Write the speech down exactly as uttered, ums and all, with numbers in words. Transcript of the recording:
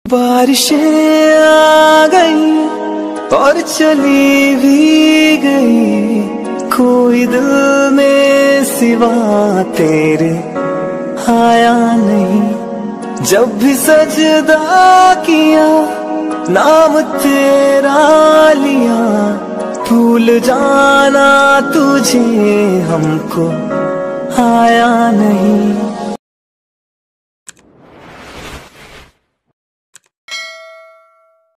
बारिशें आ गई और चली भी गई, कोई दिल में सिवा तेरे आया नहीं। जब भी सजदा किया नाम तेरा लिया, भूल जाना तुझे हमको आया नहीं।